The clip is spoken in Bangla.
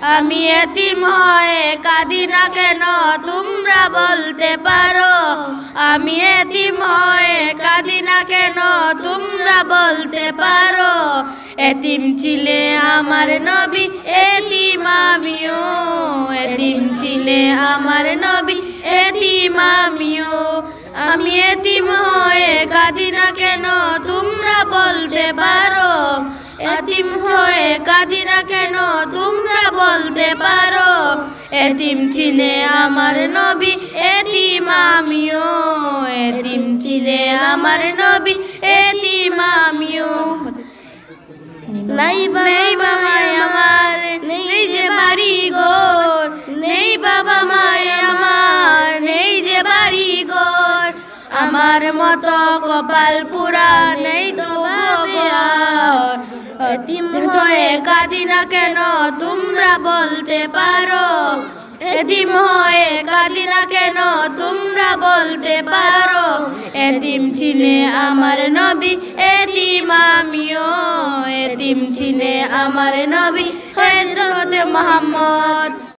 আমি এতিম হয়ে কাঁদি না কেন তোমরা বলতে পারো। আমি এতিম হয়ে কাঁদি না কেন তোমরা বলতে পারো। এতিম ছিলে আমার নবী এতিম আমিও। এতিম ছিলে আমার নবী এতিম আমিও। আমি এতিম হয়ে কাঁদি না কেন তোমরা বলতে পারো। এতিম হয়ে কাঁদি না কেন তোমরা বলতে পারো। এতিম ছিলে আমার নবী এতিম আমিও। এতিম ছিলে আমার নবী এতিম আমিও। নাই বাবা আমার নেই যে বাড়ি ঘর। নেই বাবা মায় আমার নেই যে বাড়ি ঘর। আমার মতো কপাল পুরা নেই তো আর। এতিম হয়ে কাঁদি না কেন তোমরা বলতে পারো। এতিম হয়ে কাঁদি না কেন তোমরা বলতে পারো। এতিম ছিলে আমার নবী এতিম আমিও। এতিম ছিলে আমার নবী হযরত মুহাম্মদ।